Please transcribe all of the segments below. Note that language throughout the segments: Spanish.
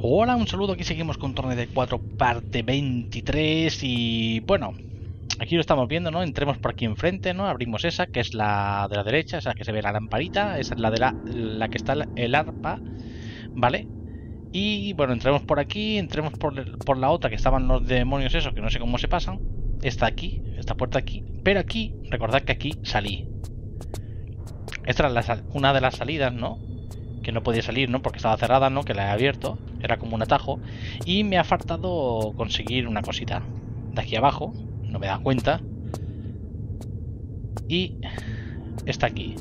Hola, un saludo, aquí seguimos con Torneo de 4 parte 23 y bueno, aquí lo estamos viendo, ¿no? Entremos por aquí enfrente, ¿no? Abrimos esa, que es la de la derecha, esa que se ve la lamparita, esa es la de la que está el arpa, ¿vale? Y bueno, entremos por aquí, entremos por la otra, que estaban los demonios esos, que no sé cómo se pasan. Está aquí, esta puerta aquí, pero aquí, recordad que aquí salí. Esta era una de las salidas, ¿no? Que no podía salir, ¿no? Porque estaba cerrada, ¿no? Que la he abierto, era como un atajo. Y me ha faltado conseguir una cosita. De aquí abajo, no me da cuenta. Y está aquí.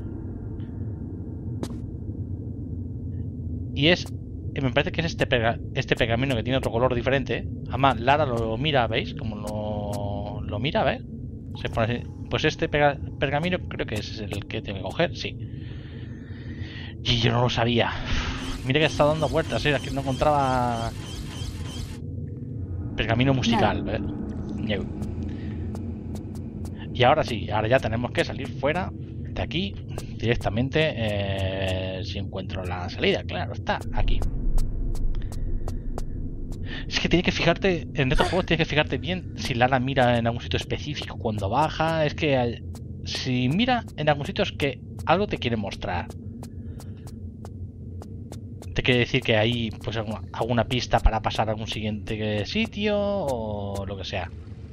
Y es... me parece que es este pergamino que tiene otro color diferente. Además, Lara lo mira, ¿veis? Como lo mira, ¿ves? Se pone así. Pues este pergamino creo que es el que tengo que coger, sí. Y yo no lo sabía. Mira que está dando vueltas, ¿eh? Es que no encontraba pergamino musical, ¿ves? Y ahora sí, ahora ya tenemos que salir fuera de aquí directamente. Si encuentro la salida, claro, está aquí. Es que tienes que fijarte, en estos juegos tienes que fijarte bien si Lara mira en algún sitio específico cuando baja. Es que si mira en algún sitio es que algo te quiere mostrar. Te quiere decir que hay pues alguna pista para pasar a algún siguiente sitio o lo que sea.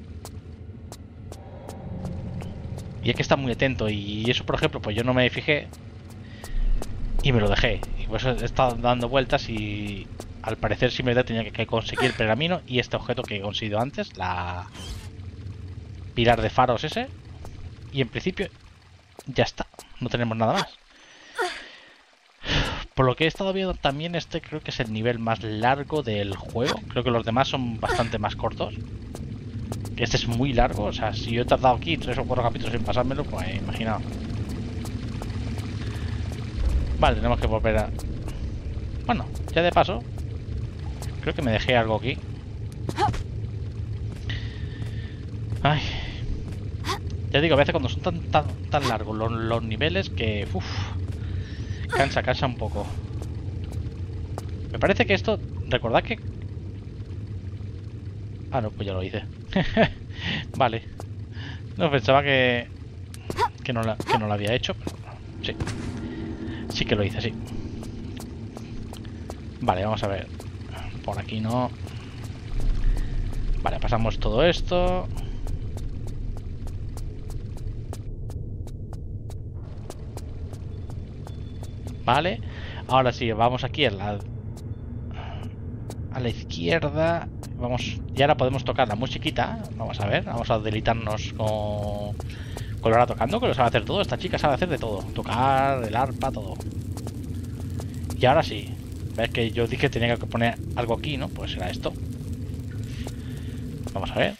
Y es que está muy atento y eso, por ejemplo, pues yo no me fijé y me lo dejé. Y pues he estado dando vueltas y al parecer simplemente tenía que conseguir el pergamino y este objeto que he conseguido antes, la pilar de faros ese. Y en principio ya está, no tenemos nada más. Por lo que he estado viendo también, este creo que es el nivel más largo del juego. Creo que los demás son bastante más cortos. Este es muy largo, o sea, si yo he tardado aquí 3 o 4 capítulos en pasármelo, pues imaginaos. Vale, tenemos que volver a... Bueno, ya de paso, creo que me dejé algo aquí. Ay. Ya digo, a veces cuando son tan largos los niveles que... Uf, cansa un poco. Me parece que esto... Recordad que... Ah, no, pues ya lo hice. Vale. No, pensaba que no lo había hecho, pero sí. Sí que lo hice, sí. Vale, vamos a ver. Por aquí no. Vale, pasamos todo esto. Vale. Ahora sí, vamos aquí a la izquierda. Vamos. Y ahora podemos tocar la musiquita. Vamos a ver. Vamos a deleitarnos con Lara tocando, que lo sabe hacer todo. Esta chica sabe hacer de todo. Tocar, el arpa, todo. Y ahora sí. ¿Ves que yo dije que tenía que poner algo aquí, no? Pues era esto. Vamos a ver.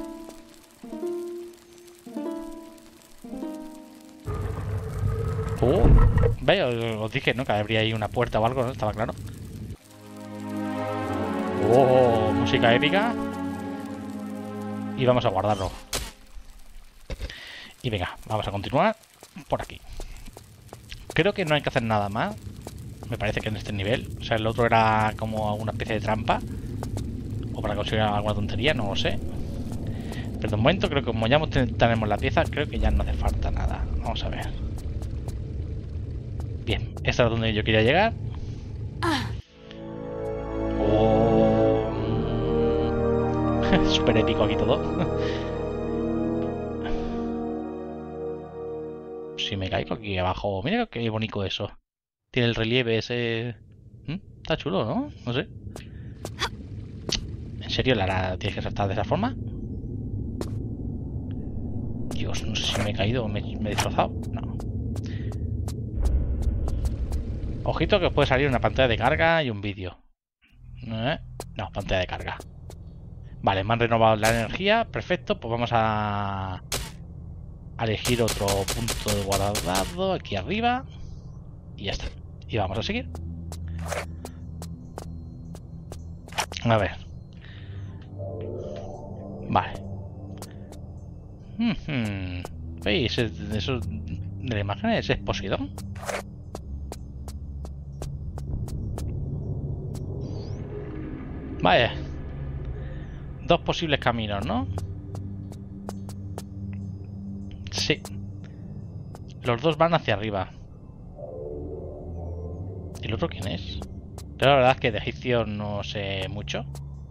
¿Veis? Os dije, ¿no? Que habría ahí una puerta o algo, ¿no? Estaba claro. Música épica. Y vamos a guardarlo. Y venga, vamos a continuar por aquí. Creo que no hay que hacer nada más. Me parece que en este nivel. O sea, el otro era como una especie de trampa. O para conseguir alguna tontería, no lo sé. Pero de momento creo que como ya tenemos la pieza, creo que ya no hace falta nada. Vamos a ver. Bien, esta es donde yo quería llegar. Súper épico aquí todo. Si me caigo aquí abajo. Mira qué bonito eso. Tiene el relieve ese. Está chulo, ¿no? No sé. ¿En serio, Lara, tienes que saltar de esa forma? Dios, no sé si me he caído o me he destrozado. No. Ojito que os puede salir una pantalla de carga y un vídeo. No, pantalla de carga. Vale, me han renovado la energía. Perfecto, pues vamos a elegir otro punto de guardado aquí arriba. Y ya está. Y vamos a seguir. A ver. Vale. ¿Veis? Eso de la imagen es Poseidón. Vaya. Dos posibles caminos, ¿no? Sí. Los dos van hacia arriba. ¿Y el otro quién es? Pero la verdad es que de egipcio no sé mucho.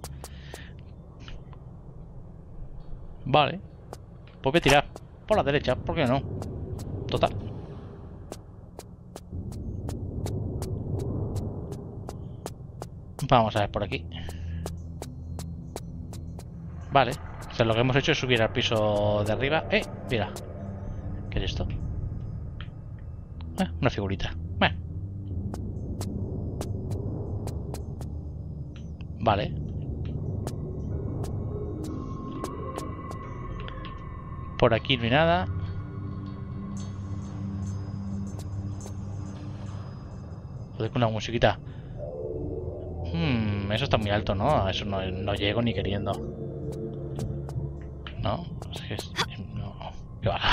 Vale. Pues voy a tirar por la derecha, ¿por qué no? Total. Vamos a ver por aquí. Vale. O sea, lo que hemos hecho es subir al piso de arriba. Mira. ¿Qué es esto? Una figurita. Vale. Por aquí no hay nada. Joder, con una musiquita. Eso está muy alto, ¿no? Eso no llego ni queriendo. No, no. ¿Qué va?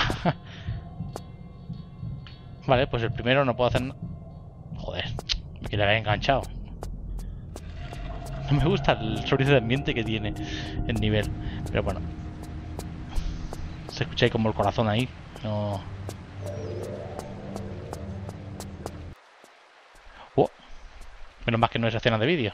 Vale, pues el primero no puedo hacer. Joder, me quedé enganchado. No me gusta el sonido de ambiente que tiene el nivel. Pero bueno. Se escucha ahí como el corazón ahí. No. Menos más que no es escena de vídeo.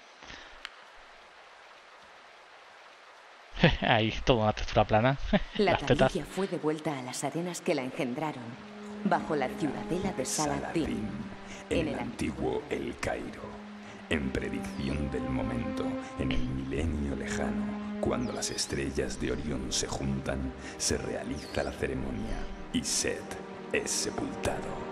Ahí, toda una textura plana. La tablilla fue devuelta a las arenas que la engendraron, bajo la ciudadela de Saladin, en el antiguo El Cairo, en predicción del momento, en el milenio lejano, cuando las estrellas de Orión se juntan, se realiza la ceremonia y Set es sepultado.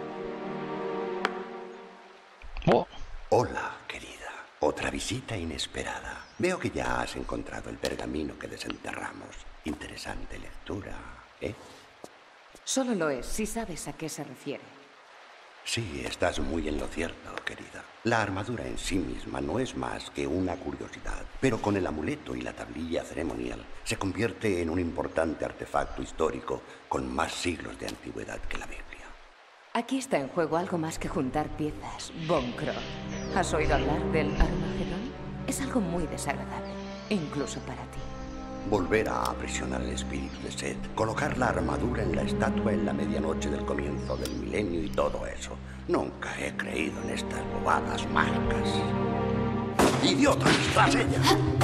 Hola, querida. Otra visita inesperada. Veo que ya has encontrado el pergamino que desenterramos. Interesante lectura, ¿eh? Solo lo es si sabes a qué se refiere. Sí, estás muy en lo cierto, querida. La armadura en sí misma no es más que una curiosidad, pero con el amuleto y la tablilla ceremonial se convierte en un importante artefacto histórico con más siglos de antigüedad que la Biblia. Aquí está en juego algo más que juntar piezas, Von Krogh. ¿Has oído hablar del Armagedón? Es algo muy desagradable, incluso para ti. Volver a aprisionar el espíritu de Set, colocar la armadura en la estatua en la medianoche del comienzo del milenio y todo eso. Nunca he creído en estas bobadas mágicas. ¡Idiota! ¡Tras ella!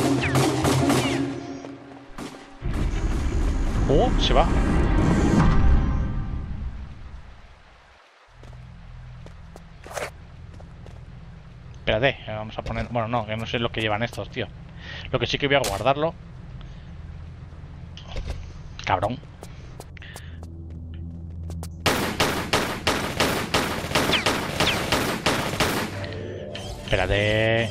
¡Oh! Se va. Espérate, vamos a poner... Bueno, no, que no sé lo que llevan estos, tío. Lo que sí que voy a guardarlo. Cabrón. Espérate.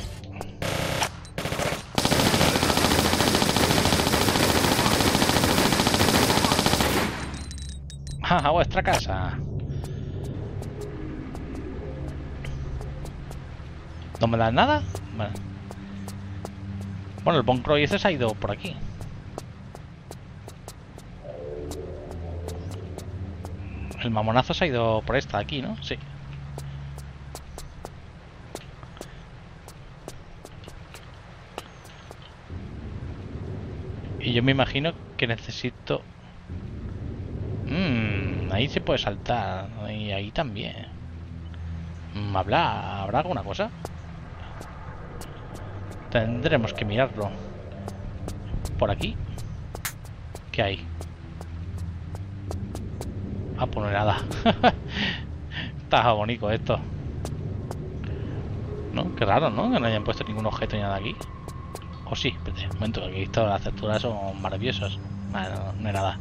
A vuestra casa. ¿No me dan nada? Vale. Bueno, el Von Krogh ese se ha ido por aquí. El mamonazo se ha ido por esta, aquí, ¿no? Sí. Y yo me imagino que necesito... ahí se puede saltar. Y ahí también. ¿Habrá alguna cosa? Tendremos que mirarlo. ¿Por aquí? ¿Qué hay? Ah, pues no hay nada. Está bonito esto. ¿No? Qué raro, ¿no? Que no hayan puesto ningún objeto ni nada aquí. O sí, espérate, un momento, que aquí todas las texturas son maravillosas. Bueno, no hay nada.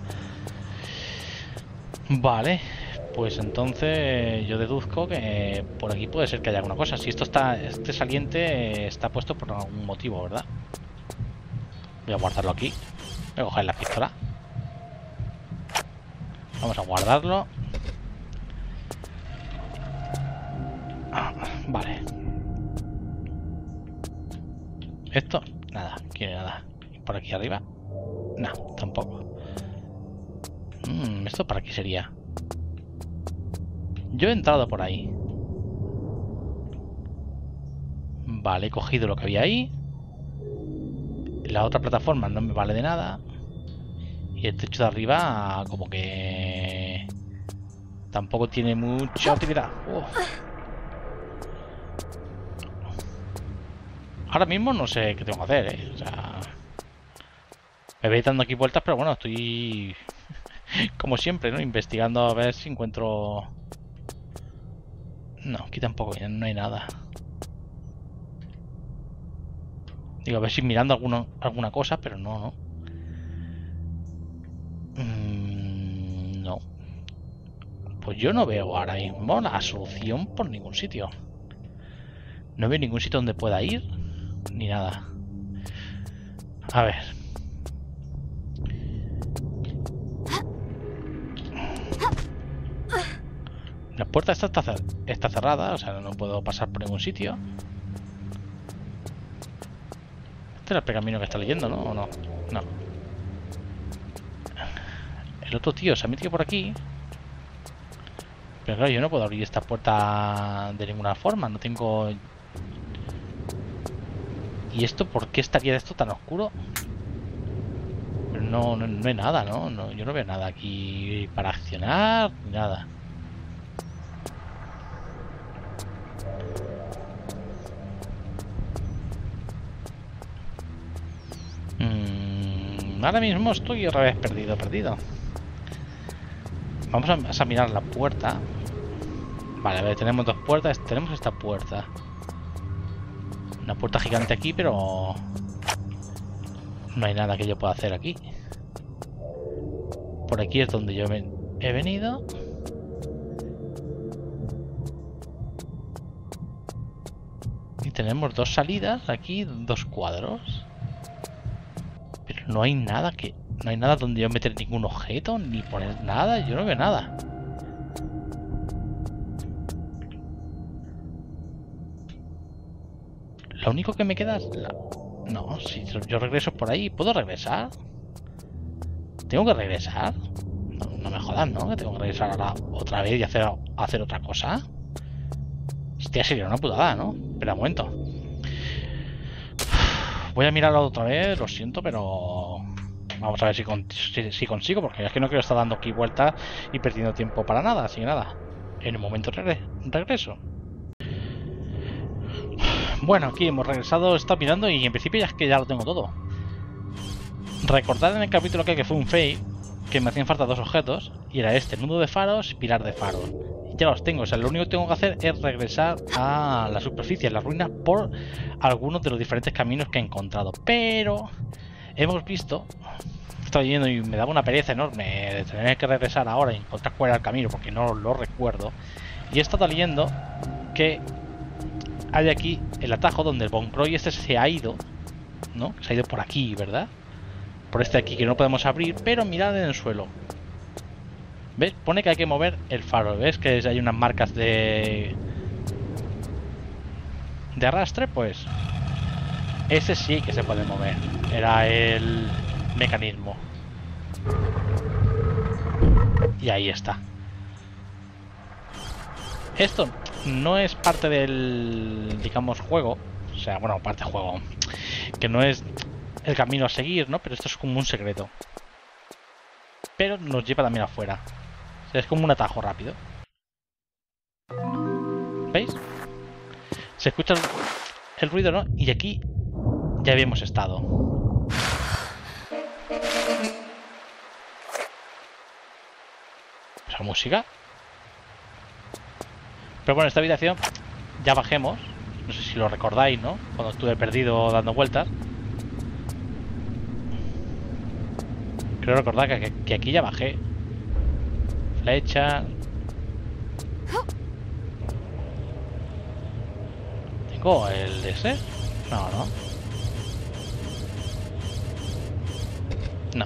Vale, pues entonces yo deduzco que por aquí puede ser que haya alguna cosa. Si esto está, este saliente está puesto por algún motivo, ¿verdad? Voy a guardarlo aquí. Voy a coger la pistola. Vamos a guardarlo. Vale. Esto, nada, quiere nada. ¿Por aquí arriba? No, tampoco. ¿Esto para qué sería? Yo he entrado por ahí. Vale, he cogido lo que había ahí. La otra plataforma no me vale de nada. Y el techo de arriba como que tampoco tiene mucha utilidad. Ahora mismo no sé qué tengo que hacer, O sea, me voy dando aquí vueltas, pero bueno, estoy como siempre, ¿no? Investigando a ver si encuentro... No, aquí tampoco no hay nada. Digo, a ver si mirando alguna cosa, pero no. No. Pues yo no veo ahora mismo la solución por ningún sitio. No veo ningún sitio donde pueda ir, ni nada. A ver. La puerta está cerrada, o sea, no puedo pasar por ningún sitio. Este es el pergamino que está leyendo, ¿no? ¿O no? No. El otro tío se ha metido por aquí. Pero claro, yo no puedo abrir esta puerta de ninguna forma. No tengo... ¿Y esto por qué estaría esto tan oscuro? Pero no hay nada, ¿no? Yo no veo nada aquí para accionar, ni nada. Ahora mismo estoy otra vez perdido. Vamos a mirar la puerta. Vale, a ver, tenemos dos puertas. Tenemos esta puerta. Una puerta gigante aquí, pero no hay nada que yo pueda hacer aquí. Por aquí es donde yo he venido. Y tenemos dos salidas aquí, dos cuadros. Pero no hay nada donde yo meter ningún objeto, ni poner nada. Yo no veo nada. Lo único que me queda es No, si yo regreso por ahí, ¿puedo regresar? ¿Tengo que regresar? No me jodas, ¿no? Que tengo que regresar ahora otra vez y hacer otra cosa. Hostia, sería una putada, ¿no? Espera un momento. Voy a mirarlo otra vez, lo siento, pero... Vamos a ver si consigo, porque es que no quiero estar dando aquí vueltas y perdiendo tiempo para nada, así que nada. En un momento regreso. Bueno, aquí hemos regresado, he estado mirando y en principio ya lo tengo todo. Recordad en el capítulo que fue un fail, que me hacían falta dos objetos, y era este, nudo de faros y pilar de faros. Ya los tengo, o sea, lo único que tengo que hacer es regresar a la superficie, a las ruinas, por algunos de los diferentes caminos que he encontrado. Pero hemos visto, estoy yendo y me daba una pereza enorme de tener que regresar ahora y encontrar cuál era el camino, porque no lo recuerdo. Y he estado leyendo que hay aquí el atajo donde el Von Croy este se ha ido, ¿no? Se ha ido por aquí, ¿verdad? Por este aquí que no podemos abrir, pero mirad en el suelo. ¿Ves? Pone que hay que mover el faro. ¿Ves? Que hay unas marcas de arrastre, pues ese sí que se puede mover. Era el mecanismo. Y ahí está. Esto no es parte del, digamos, juego. O sea, bueno, parte del juego. Que no es el camino a seguir, ¿no? Pero esto es como un secreto. Pero nos lleva también afuera. O sea, es como un atajo rápido. ¿Veis? Se escucha el ruido, ¿no? Y aquí ya habíamos estado. Esa música. Pero bueno, esta habitación ya bajemos. No sé si lo recordáis, ¿no? Cuando estuve perdido dando vueltas. Creo recordar que aquí ya bajé. Flecha. ¿Tengo el de ese? No. No.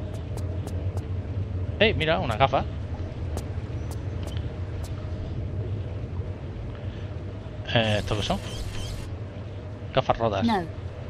¡Ey! Mira, una gafa. ¿Esto qué son? Gafas rotas. No.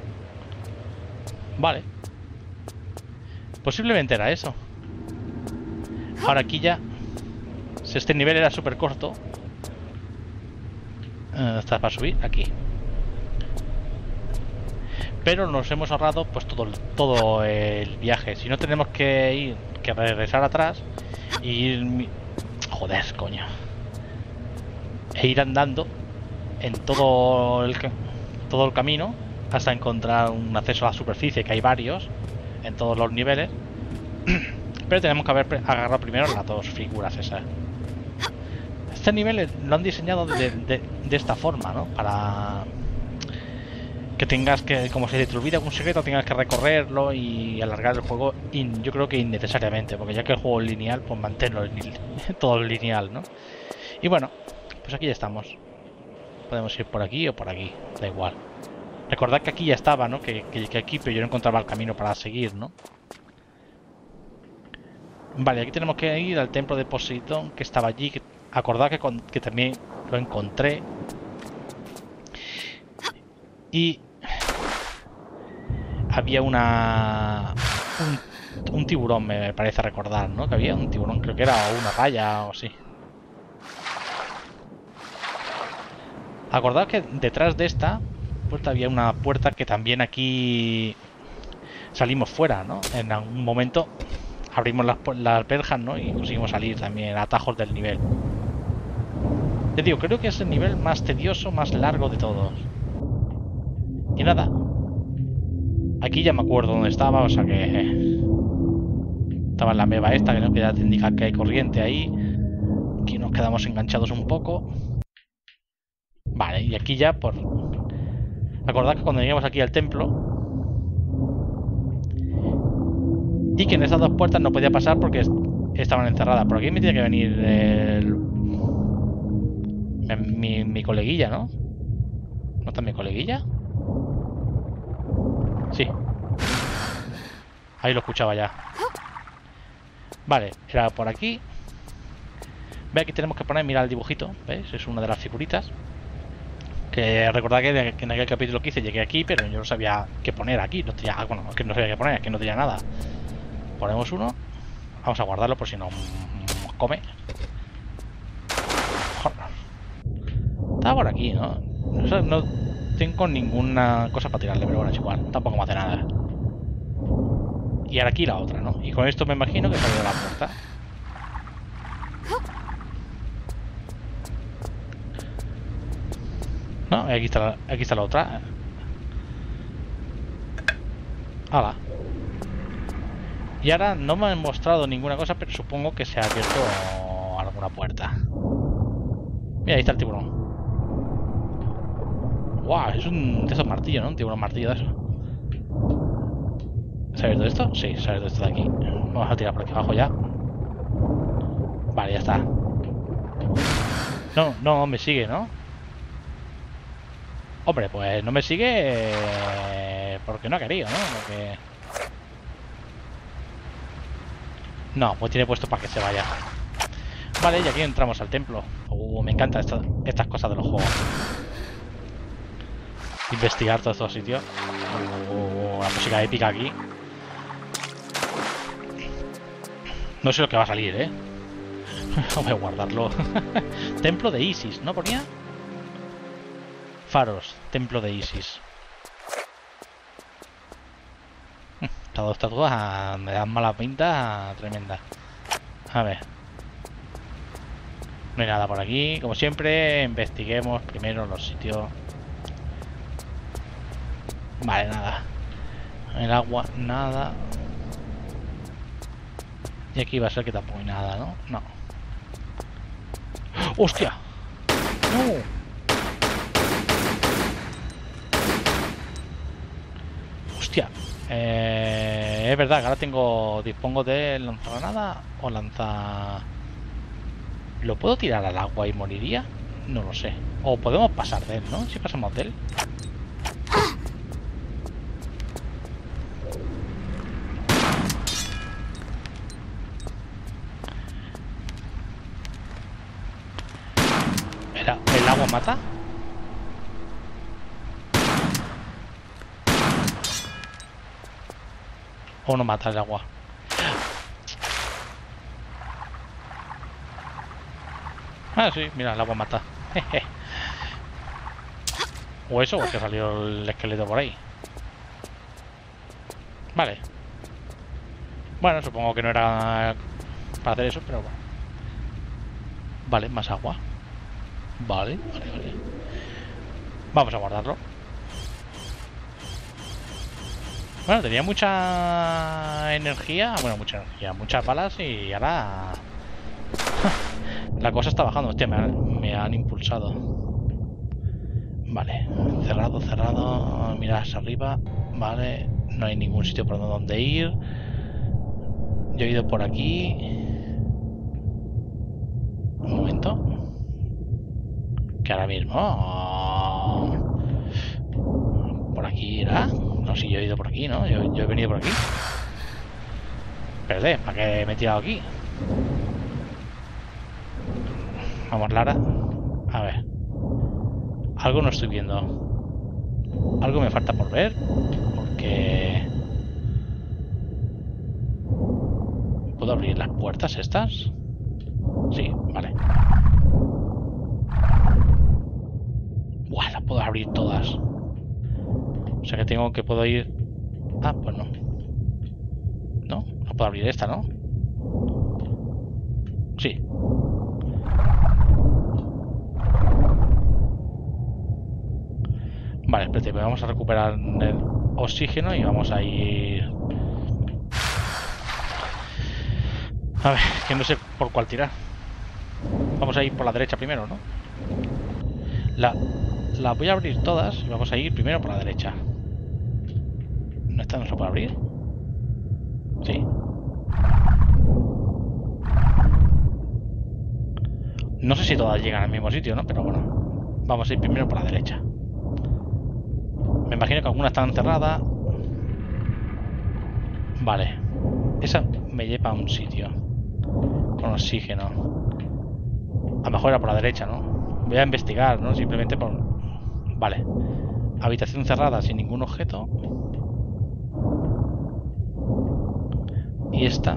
Vale. Posiblemente era eso. Ahora aquí ya... Si este nivel era súper corto... está para subir aquí. pero nos hemos ahorrado pues todo el viaje. Si no, tenemos que regresar atrás y ir... Joder, coño. E ir andando en todo el camino hasta encontrar un acceso a la superficie, que hay varios en todos los niveles. Pero tenemos que haber agarrado primero las dos figuras esas. Este nivel lo han diseñado de esta forma, ¿no? Para que tengas que, como si se te olvida algún secreto, tengas que recorrerlo y alargar el juego. Yo creo que innecesariamente, porque ya que el juego es lineal, pues manténlo todo lineal, ¿no? Y bueno, pues aquí ya estamos. Podemos ir por aquí o por aquí, da igual. Recordad que aquí ya estaba, ¿no? Que aquí, pero yo no encontraba el camino para seguir, ¿no? Vale, aquí tenemos que ir al templo de Poseidón, que estaba allí. Acordad que también lo encontré. Y había un tiburón, me parece recordar, ¿no? Que había un tiburón, creo que era una raya o así. Acordad que detrás de esta puerta había una puerta que también aquí salimos fuera, ¿no? En algún momento abrimos las verjas, ¿no? Y conseguimos salir también a atajos del nivel. Te digo, creo que es el nivel más tedioso, más largo de todos. Y nada. Aquí ya me acuerdo dónde estaba, o sea que... Estaba en la meva esta, que no queda te indica que hay corriente ahí. Aquí nos quedamos enganchados un poco. Vale, y aquí ya por... Acordad que cuando llegamos aquí al templo... Y que en esas dos puertas no podía pasar porque estaban encerradas. Por aquí me tiene que venir mi coleguilla, ¿no? ¿No está mi coleguilla? Sí. Ahí lo escuchaba ya. Vale, era por aquí. Ve, aquí tenemos que poner, mira el dibujito, ¿ves? Es una de las figuritas. Que recordad que en aquel capítulo que hice llegué aquí, pero yo no sabía qué poner aquí. No tenía, bueno, es que no sabía qué poner, es que no tenía nada. Ponemos uno. Vamos a guardarlo por si no come. Estaba por aquí, ¿no? No tengo ninguna cosa para tirarle, pero bueno, es igual. Tampoco me hace nada. Y ahora aquí la otra, ¿no? Y con esto me imagino que sale de la puerta. No, aquí está la otra. ¡Hala! Y ahora no me han mostrado ninguna cosa, pero supongo que se ha abierto alguna puerta. Mira, ahí está el tiburón. ¡Wow! Es un de esos martillos, ¿no? Un tiburón martillo de eso. ¿Se ha abierto esto? Sí, se ha abierto esto de aquí. Vamos a tirar por aquí abajo ya. Vale, ya está. No me sigue, ¿no? Hombre, pues no me sigue porque no ha querido, ¿no? Porque... No, pues tiene puesto para que se vaya. Vale, y aquí entramos al templo. Me encantan estas cosas de los juegos. Investigar todos estos sitios. La música épica aquí. No sé lo que va a salir, ¿eh? Voy a guardarlo. Templo de Isis, ¿no ponía? Faros, templo de Isis. Estas dos estatuas me dan mala pinta tremenda. A ver. No hay nada por aquí. Como siempre, investiguemos primero los sitios. Vale, nada. El agua, nada. Y aquí va a ser que tampoco hay nada, ¿no? No. ¡Hostia! ¡No! Hostia. Es verdad que ahora dispongo de lanzagranada o lanza... ¿Lo puedo tirar al agua y moriría? No lo sé. O podemos pasar de él, ¿no? Si pasamos de él. ¿El agua mata? ¿O no mata el agua? Ah, sí, mira, el agua mata. O eso, o que salió el esqueleto por ahí. Vale. Bueno, supongo que no era para hacer eso, pero bueno. Vale, más agua. Vale. Vamos a guardarlo. Bueno, tenía mucha energía. Bueno, muchas balas y ahora... la cosa está bajando. Hostia, me han impulsado. Vale, cerrado. Mira hacia arriba. Vale, no hay ningún sitio por donde ir. Yo he ido por aquí. Un momento. Que ahora mismo... por aquí era... No, si yo he ido por aquí, ¿no? Yo he venido por aquí. Perdé, ¿para qué me he tirado aquí? Vamos, Lara. A ver. Algo no estoy viendo. Algo me falta por ver. Porque... ¿puedo abrir las puertas estas? Sí, vale. Buah, las puedo abrir todas. O sea que puedo ir... Ah, pues no. No puedo abrir esta, ¿no? Sí. Vale, espérate, vamos a recuperar el oxígeno y vamos a ir... A ver, que no sé por cuál tirar. Vamos a ir por la derecha primero, ¿no? La voy a abrir todas y vamos a ir primero por la derecha. ¿Esta no se puede abrir? Sí. No sé si todas llegan al mismo sitio, ¿no? Pero bueno, vamos a ir primero por la derecha. Me imagino que algunas están cerradas. Vale. Esa me lleva a un sitio con oxígeno. A lo mejor era por la derecha, ¿no? Voy a investigar, ¿no? Simplemente por... Vale. Habitación cerrada sin ningún objeto. Y esta.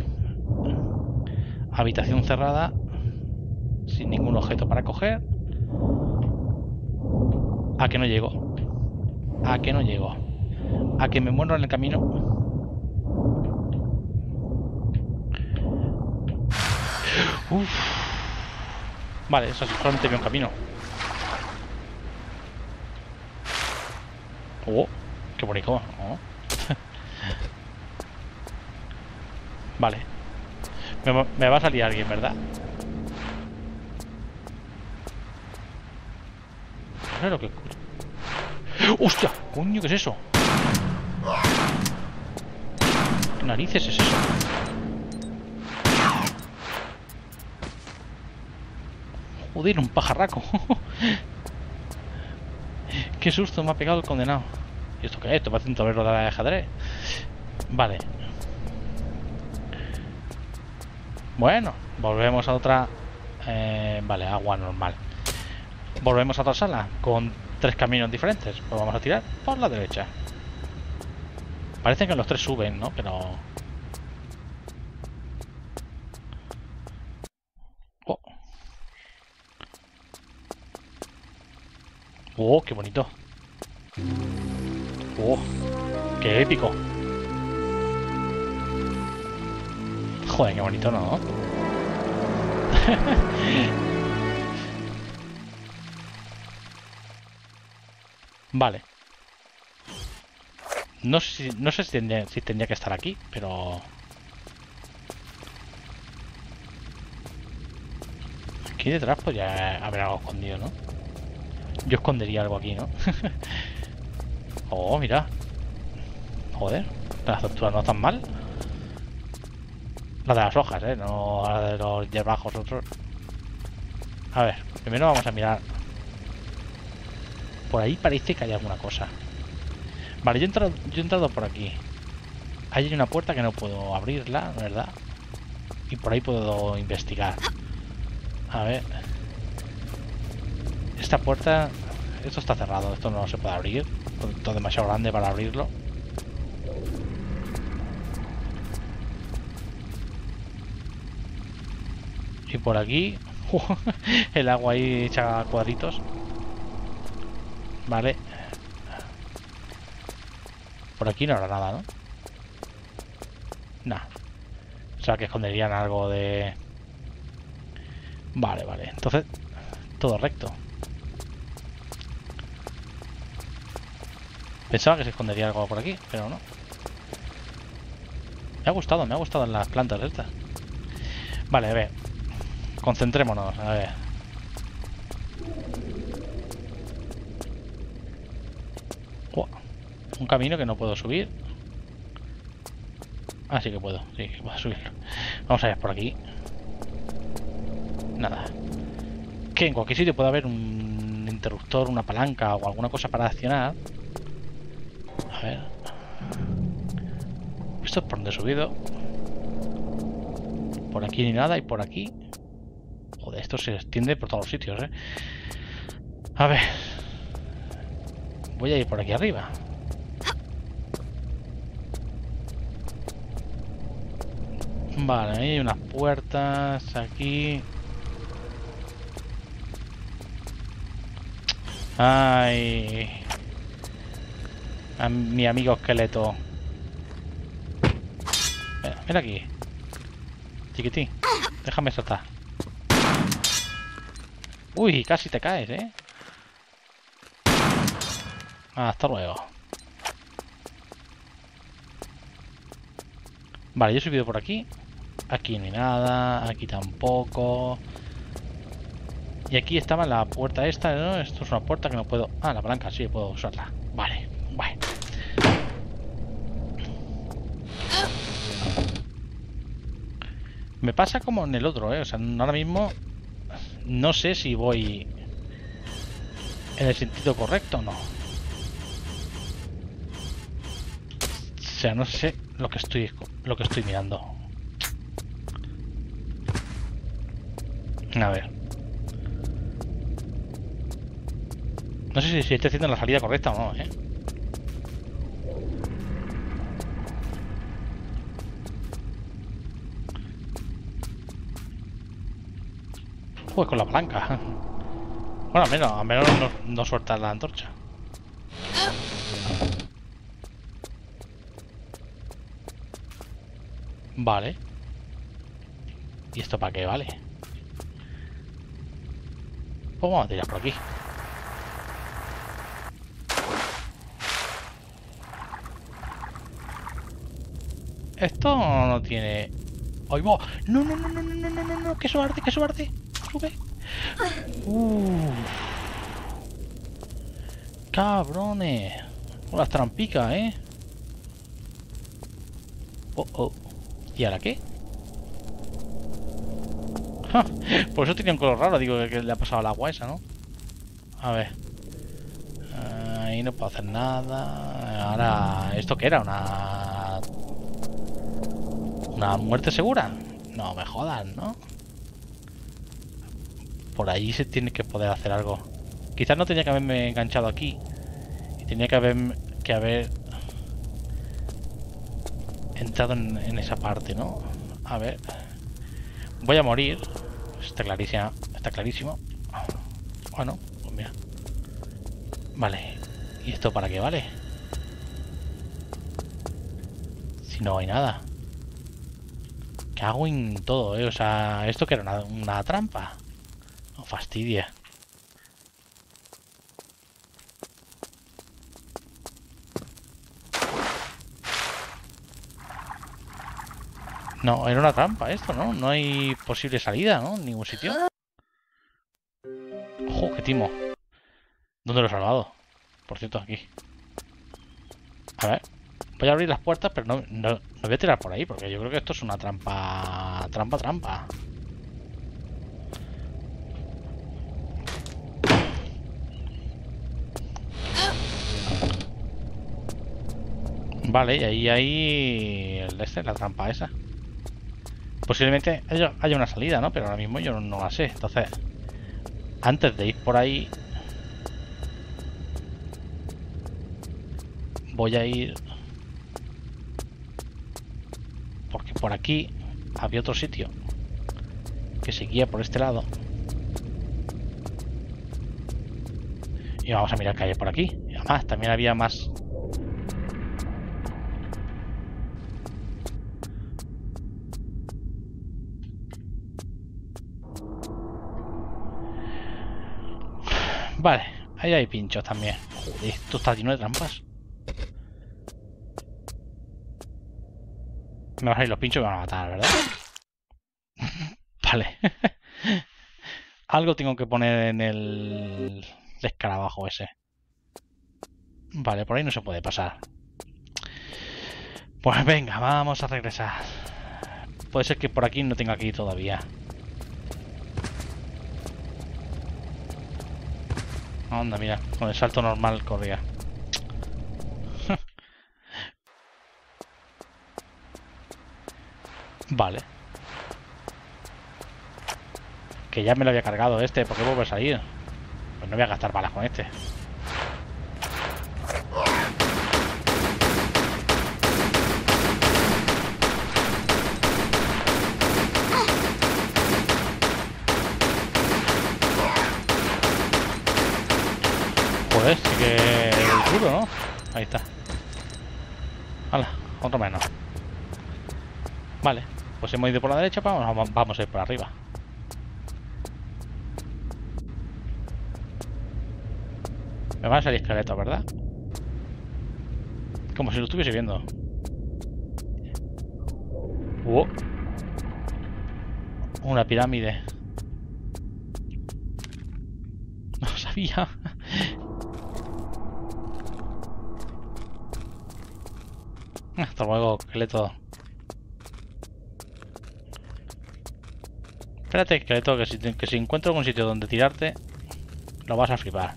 Habitación cerrada sin ningún objeto para coger. ¿A que no llego? ¿A que no llego? ¿A que me muero en el camino? Uff. Vale, eso solamente veo un camino. Oh, qué bonito. Oh. Vale. Me va a salir alguien, ¿verdad? Claro que... ¡Hostia! ¡Coño, qué es eso! ¿Qué narices es eso? Joder, un pajarraco. Qué susto me ha pegado el condenado. ¿Y esto qué es? Esto parece un tablero de ajedrez. Vale. Bueno, volvemos a otra... vale, agua normal. Volvemos a otra sala con 3 caminos diferentes. Pues vamos a tirar por la derecha. Parece que los 3 suben, ¿no? Pero... Oh. Oh, qué bonito. Oh, qué épico. Joder, qué bonito, ¿no? Vale. No sé si tendría que estar aquí, pero... Aquí detrás pues ya habrá algo escondido, ¿no? Yo escondería algo aquí, ¿no? Oh, mira. Joder, las tortugas no están mal. La de las hojas, no la de los hierbajos otros. A ver, primero vamos a mirar. Por ahí parece que hay alguna cosa. Vale, yo he entrado por aquí. Ahí hay una puerta que no puedo abrirla, ¿verdad? Y por ahí puedo investigar. A ver. Esta puerta... Esto está cerrado, esto no se puede abrir. Esto es demasiado grande para abrirlo. Y por aquí... el agua ahí hecha cuadritos. Vale. Por aquí no habrá nada, ¿no? Nah. O sea, que esconderían algo de... Vale, vale. Entonces, todo recto. Pensaba que se escondería algo por aquí, pero no. Me ha gustado en las plantas estas. Vale, a ver. Concentrémonos, a ver. Oh, un camino que no puedo subir. Ah, sí que puedo subirlo. Vamos a ver por aquí. Nada. Que en cualquier sitio puede haber un interruptor, una palanca o alguna cosa para accionar. A ver. Esto es por donde he subido. Por aquí ni nada y por aquí. Joder, esto se extiende por todos los sitios, ¿eh? A ver. Voy a ir por aquí arriba. Vale, ahí hay unas puertas aquí. Ay. A mi amigo esqueleto. Ven aquí. Chiquitín. Déjame saltar. Uy, casi te caes, ¿eh? Hasta luego. Vale, yo he subido por aquí. Aquí ni nada. Aquí tampoco. Y aquí estaba la puerta esta, ¿no? Esto es una puerta que no puedo... Ah, la palanca, sí, puedo usarla. Vale, bueno. Me pasa como en el otro, ¿eh? O sea, ahora mismo no sé si voy en el sentido correcto o no. O sea, no sé lo que estoy mirando. A ver. No sé si estoy haciendo la salida correcta o no, ¿eh? Pues con la palanca. Bueno, al menos no suelta la antorcha. Vale. ¿Y esto para qué vale? Pues vamos a tirar por aquí. Esto no tiene... ¡Ay, va! ¡No, no, no, no, no, no, no, no! ¡Que eso arde, que eso arde! ¡Sube! ¡Cabrones! Con las trampicas, ¿eh? Oh, oh. ¿Y ahora qué? ¡Ja! Por eso tenía un color raro, digo, que le ha pasado al agua esa, ¿no? A ver. Ahí no puedo hacer nada. Ahora... ¿Esto qué era? ¿Una muerte segura? No me jodas, ¿no? Por ahí se tiene que poder hacer algo. Quizás no tenía que haberme enganchado aquí. Y tenía que haber entrado en esa parte, ¿no? A ver. Voy a morir. Está clarísimo. Bueno, pues mira. Vale. ¿Y esto para qué vale? Si no hay nada. Cago en todo, ¿eh? O sea, ¿esto que era una trampa? No fastidia. No, era una trampa esto, ¿no? No hay posible salida, ¿no? En ningún sitio. ¡Ojo, qué timo! ¿Dónde lo he salvado? Por cierto, aquí. A ver. Voy a abrir las puertas, pero no voy a tirar por ahí, porque yo creo que esto es una trampa... Trampa. Vale, y ahí hay la trampa esa. Posiblemente haya una salida, ¿no? Pero ahora mismo yo no la sé. Entonces, antes de ir por ahí, voy a ir... Porque por aquí había otro sitio que seguía por este lado. Y vamos a mirar qué hay por aquí. Y además, también había más... Vale, ahí hay pinchos también. Joder, esto está lleno de trampas. Me van a salir los pinchos y me van a matar, ¿verdad? Vale. Algo tengo que poner en el escarabajo ese. Vale, por ahí no se puede pasar. Pues venga, vamos a regresar. Puede ser que por aquí no tenga que ir todavía. Anda, mira, con el salto normal corría. Vale. Que ya me lo había cargado este, ¿por qué vuelve a salir? Pues no voy a gastar balas con este. Joder, sí que es duro, ¿no? Ahí está. Hala, otro menos. Vale, pues hemos ido por la derecha, vamos a ir por arriba. Me van a salir esqueletos, ¿verdad? Como si lo estuviese viendo. Una pirámide. No lo sabía. Hasta luego, esqueleto. Espérate, esqueleto, que si encuentro un sitio donde tirarte, lo vas a flipar.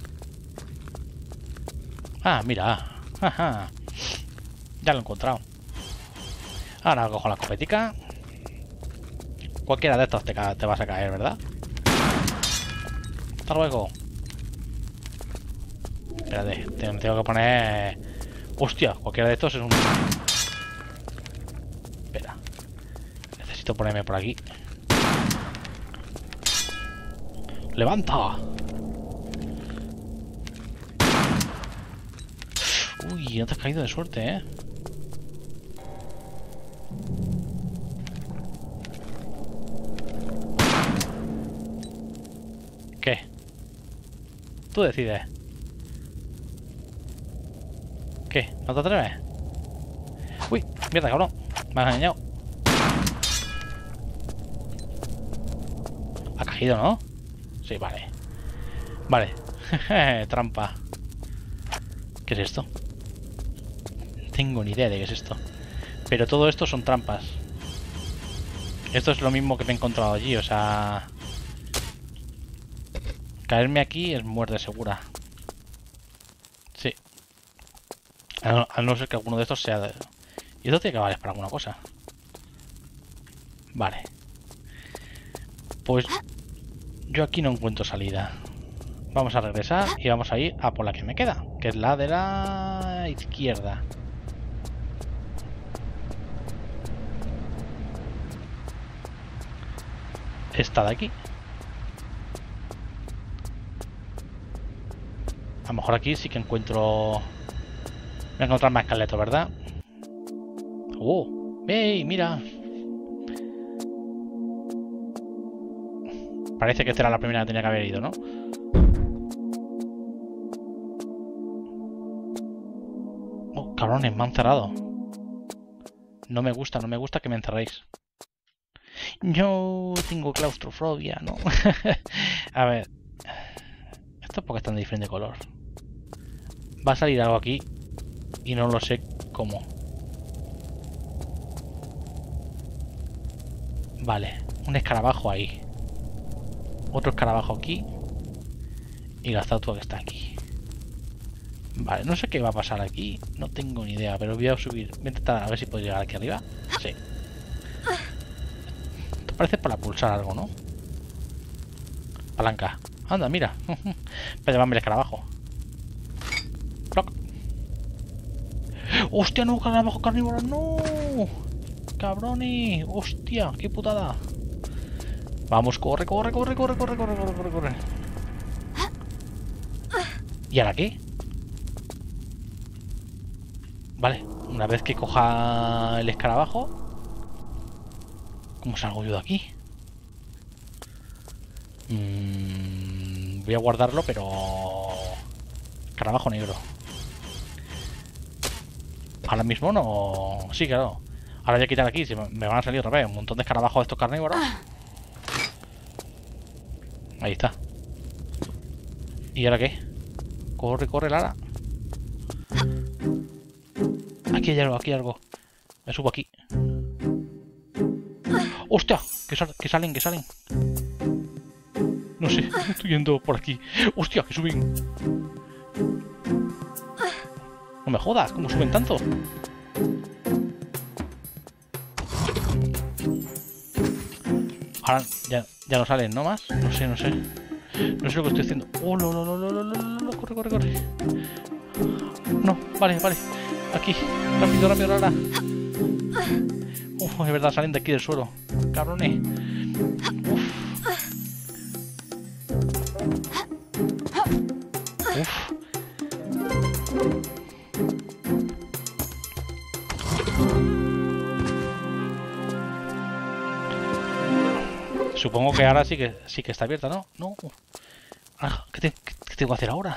Ah, mira. Ajá. Ya lo he encontrado. Ahora cojo la escopetica. Cualquiera de estos te vas a caer, ¿verdad? Hasta luego. Espérate, tengo que poner... Hostia, cualquiera de estos es un... Espera. Necesito ponerme por aquí. ¡Levanta! Uy, no te has caído de suerte, ¿eh? ¿Qué? Tú decides. ¿Qué? ¿No te atreves? Uy, mierda, cabrón. Me has engañado. Ha caído, ¿no? Sí, vale. Vale. Trampa. ¿Qué es esto? No tengo ni idea de qué es esto. Pero todo esto son trampas. Esto es lo mismo que me he encontrado allí, o sea... Caerme aquí es muerte segura. Sí. A no ser que alguno de estos sea... de... Y esto tiene que valer para alguna cosa. Vale. Pues... yo aquí no encuentro salida. Vamos a regresar y vamos a ir a por la que me queda, que es la de la izquierda. Esta de aquí. A lo mejor aquí sí que encuentro... Voy a encontrar más esqueletos, ¿verdad? ¡Oh! ¡Ey! ¡Mira! Parece que esta era la primera que tenía que haber ido, ¿no? Oh, cabrones, me han cerrado. No me gusta que me encerréis. Yo tengo claustrofobia, ¿no? A ver. Esto es porque están de diferente color. Va a salir algo aquí y no lo sé cómo. Vale, un escarabajo ahí. Otro escarabajo aquí. Y la estatua que está aquí. Vale, no sé qué va a pasar aquí. No tengo ni idea, pero voy a subir. Voy a intentar a ver si puedo llegar aquí arriba. Sí. Esto parece para pulsar algo, ¿no? Palanca. Anda, mira. Para llevarme el escarabajo. ¡Ploc! ¡Hostia, no! ¡Escarabajo carnívoro! ¡No! ¡Cabrones! ¡Hostia! ¡Qué putada! Vamos, corre, corre, corre, corre, corre, corre, corre, corre, corre. ¿Y ahora qué? Vale, una vez que coja el escarabajo, ¿cómo salgo yo de aquí? Voy a guardarlo, pero escarabajo negro. Ahora mismo no... Sí, claro. Ahora voy a quitar aquí, si me van a salir otra vez un montón de escarabajos de estos carnívoros. Ahí está. ¿Y ahora qué? Corre, corre, Lara. Aquí hay algo, aquí hay algo. Me subo aquí. ¡Hostia! Que salen, que salen. No sé, estoy yendo por aquí. ¡Hostia! Que suben. No me jodas, ¿cómo suben tanto? Ahora ya no salen, ¿no más? No sé, no sé. No sé lo que estoy haciendo. ¡Oh, no! Corre, corre, corre. No, vale, vale. Aquí, rápido, rápido, Lara. Uf, es verdad, salen de aquí del suelo. Cabrones. Uf. Uf. Supongo que ahora sí que está abierta, ¿no? No. Ah, ¿qué tengo que hacer ahora?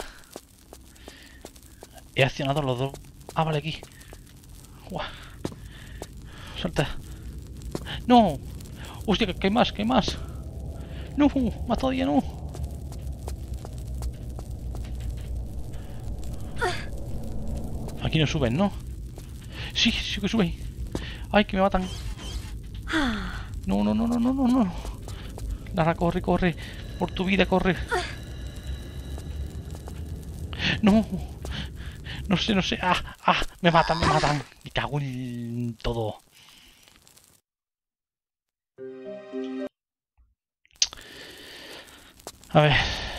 He accionado los dos. Ah, vale, aquí. Uah. Salta. ¡No! ¡Hostia, que hay más, que hay más! ¡No! ¡Más todavía no! Aquí no suben, ¿no? Sí, sí que suben. ¡Ay, que me matan! No, no, no, no, no, no, no. Lara, corre, corre. Por tu vida, corre. No. No sé, no sé. ¡Ah! ¡Ah! Me matan, me matan. Me cago en todo. A ver.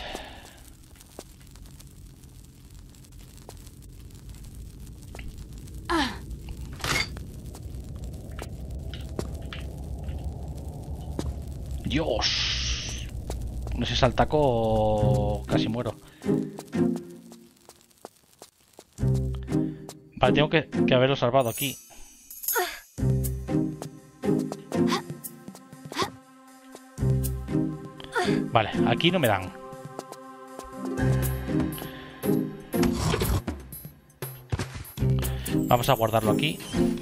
Dios. Con ese saltaco casi muero. Vale, tengo que haberlo salvado aquí. Vale, aquí no me dan. Vamos a guardarlo aquí.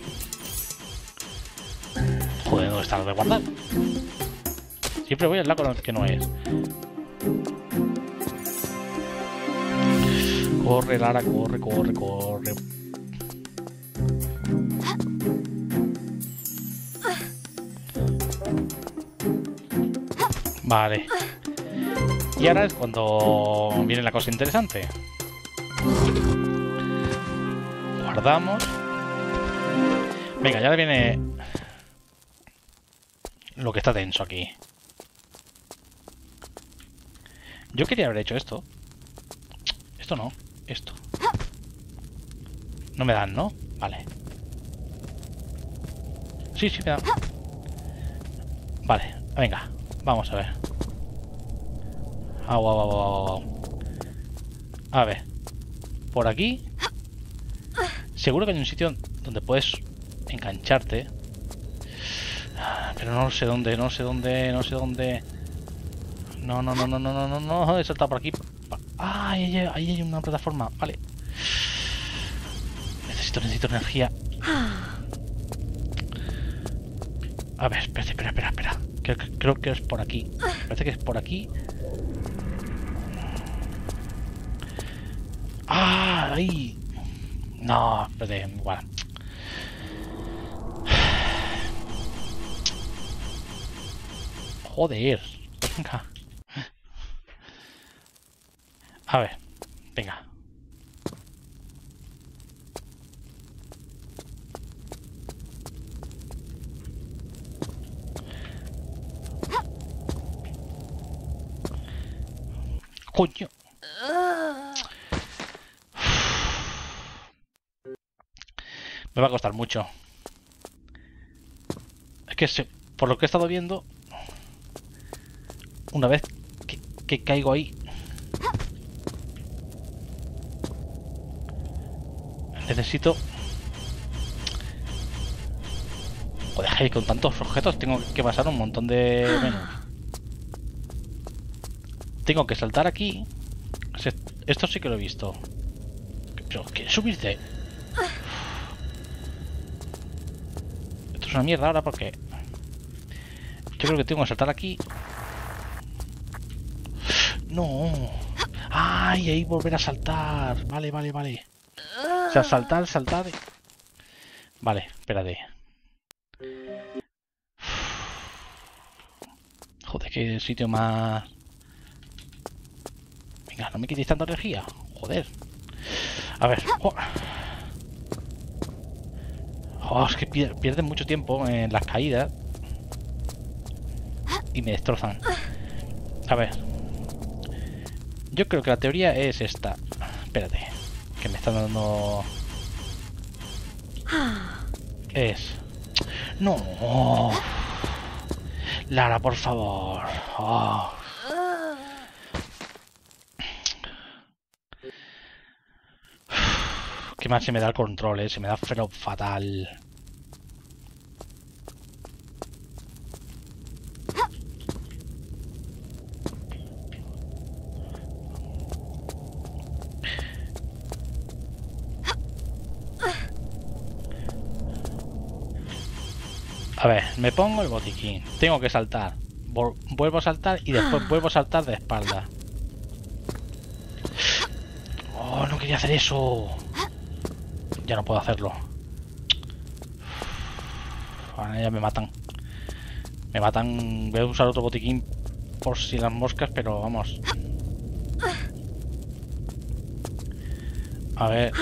Joder, ¿dónde está lo de guardar? Siempre voy al lado con el que no es. Corre, Lara, corre, corre, corre. Vale. Y ahora es cuando viene la cosa interesante. Guardamos. Venga, ya viene lo que está denso aquí. Yo quería haber hecho esto. Esto no. Esto. No me dan, ¿no? Vale. Sí, sí me dan. Vale, venga. Vamos a ver. A ver. Por aquí. Seguro que hay un sitio donde puedes engancharte. Pero no sé dónde, no sé dónde, no sé dónde. No, no, no, no, no, no, no, no. He saltado por aquí. Ah, ahí hay una plataforma. Vale. Necesito energía. A ver, espera. Creo que es por aquí. Parece que es por aquí. ¡Ah! ¡Ahí! No, espérate, igual. Joder. Venga. A ver, venga. Coño. Me va a costar mucho. Es que por lo que he estado viendo, una vez que caigo ahí, necesito... Joder, con tantos objetos tengo que pasar un montón de menús. Tengo que saltar aquí. Esto sí que lo he visto. Pero, ¿quieres subirte? Esto es una mierda ahora porque... Yo creo que tengo que saltar aquí. No. Ay, ahí volver a saltar. Vale, vale, vale. O sea, saltar, saltar. Vale, espérate. Joder, qué sitio más... Venga, no me quitéis tanta energía. Joder. A ver. Oh, es que pierden mucho tiempo en las caídas. Y me destrozan. A ver. Yo creo que la teoría es esta. Espérate. Que me están dando... Es... No. Lara, por favor. Oh. Qué mal se me da el control, se me da pero fatal. A ver, me pongo el botiquín. Tengo que saltar. Vuelvo a saltar y después vuelvo a saltar de espalda. Oh, no quería hacer eso. Ya no puedo hacerlo. Ahora ya me matan. Me matan. Voy a usar otro botiquín por si las moscas, pero vamos. A ver.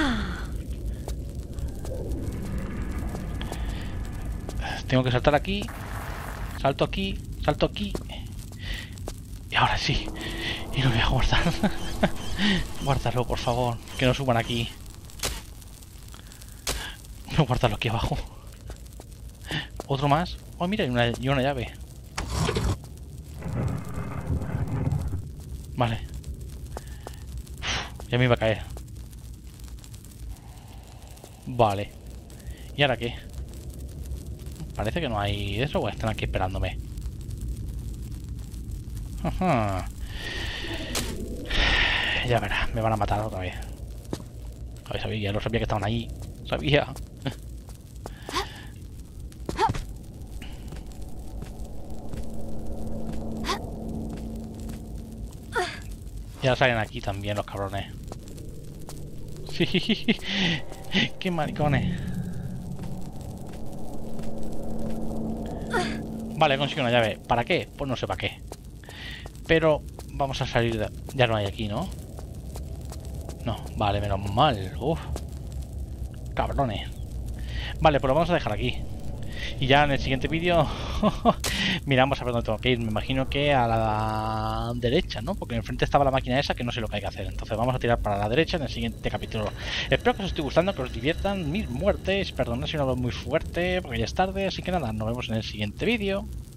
Tengo que saltar aquí. Salto aquí. Salto aquí. Y ahora sí. Y lo voy a guardar. Guárdalo, por favor. Que no suban aquí. Voy a guardarlo aquí abajo. Otro más. Oh, mira, y una llave. Vale. Ya me iba a caer. Vale. ¿Y ahora qué? Parece que no hay eso, o están aquí esperándome. Ajá. Ya verás, me van a matar otra vez. A ver, sabía, no sabía que estaban ahí. Sabía. Ya salen aquí también los cabrones. Sí. Qué maricones. Vale, consigo una llave. ¿Para qué? Pues no sé para qué. Pero vamos a salir de... Ya no hay aquí, ¿no? No, vale, menos mal. Uf. Cabrones. Vale, pues lo vamos a dejar aquí. Y ya en el siguiente vídeo miramos a ver dónde tengo que ir. Me imagino que a la derecha, ¿no? Porque enfrente estaba la máquina esa que no sé lo que hay que hacer. Entonces vamos a tirar para la derecha en el siguiente capítulo. Espero que os esté gustando, que os diviertan mis muertes. Perdonad si no hablo muy fuerte porque ya es tarde. Así que nada, nos vemos en el siguiente vídeo.